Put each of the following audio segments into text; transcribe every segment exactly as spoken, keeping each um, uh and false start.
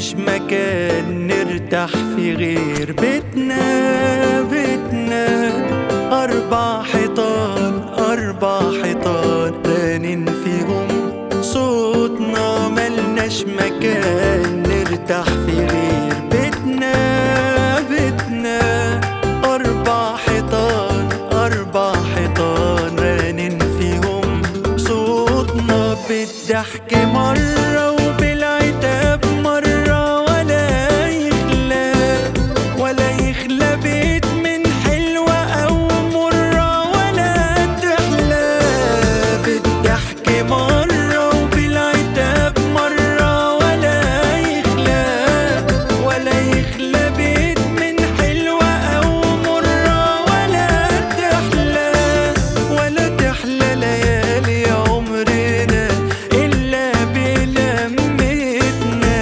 ملناش مكان نرتاح في غير بيتنا. بيتنا أربع حيطان، أربع حيطان رانين فيهم صوتنا، ملناش مكان نرتاح في غير بيتنا. بيتنا أربع حيطان، أربع حيطان رانين فيهم صوتنا، بالضحك مرة وبالعتاب مرة، ولا يخلى ولا يخلى بيت من حلوة أو مرة ولا تحلى. بالضحك مرة وبالعتاب مرة، ولا يخلى ولا يخلى بيت من حلوة أو مرة ولا تحلى. ولا تحلى ليالي عمرنا إلا بلمتنا.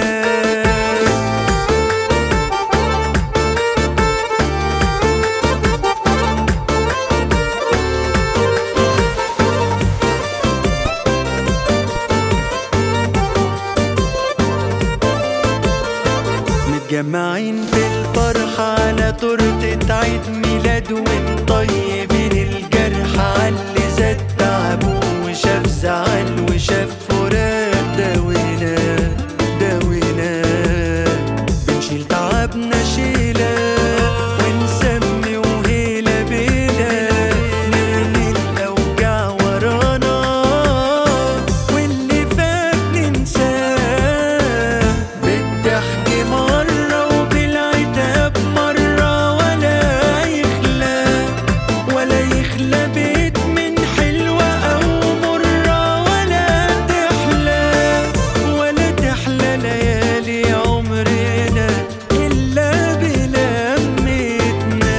متجمعين في الفرحة على تورتة عيد ميلاد، ومطيبين الجرح عاللي زاد تعبه وشاف زعل وشاف فراق. داوينا داوينا بنشيل تعبنا شيلة، ونسمي وهيلة بينا، نرمي الأوجاع ورانا واللي فات ننساه. بالضحك مرة وبالعتاب مرة، ولا يخلى ولا يخلى بيت من حلوة أو مرة ولا تحلى. ولا تحلى ليالي عمرنا إلا بلمتنا.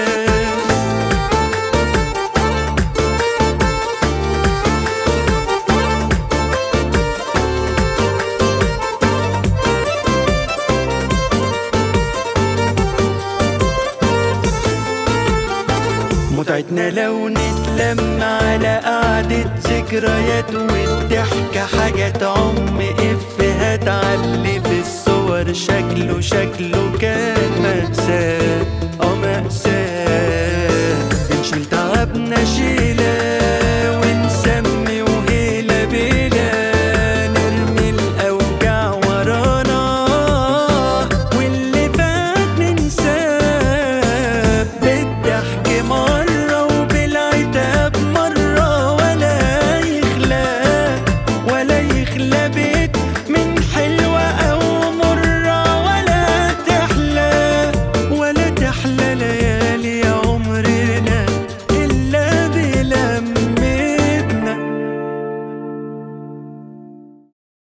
متعتنا لو نتلم على قعدة ذكريات، والضحكة حاجة تعم إفيهات عاللي في الصور شكله شكله كان مأساة. اه مأساة بنشيل تعبنا شيلة، ونسمي وهيلة بيلا، نرمي الأوجاع ورانا واللي فات ننساه. بالضحك مرة وبالعتاب مرة، ولا يخلى ولا يخلى بيت